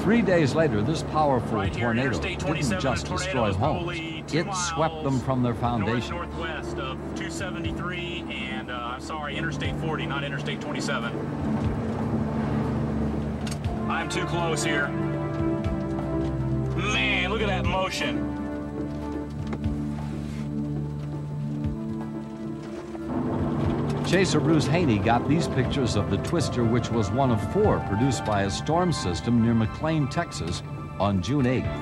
3 days later, this powerful Right here, tornado Interstate didn't 27, just the tornado destroy is homes. probably 2 It swept them from their foundation. northwest of 273 and, I'm sorry, Interstate 40, not Interstate 27. I'm too close here. Man, look at that motion. Chaser Bruce Haney got these pictures of the twister, which was one of 4 produced by a storm system near McLean, Texas, on June 8th.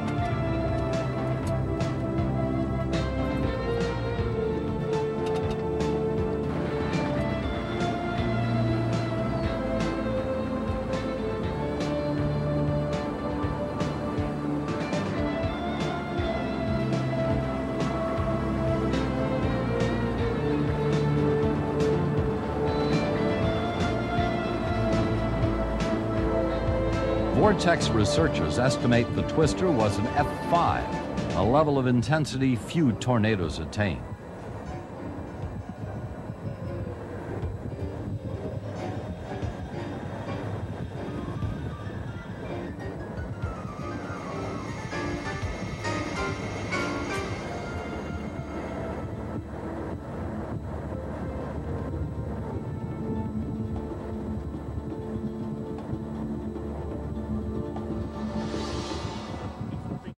Vortex researchers estimate the twister was an F5, a level of intensity few tornadoes attain.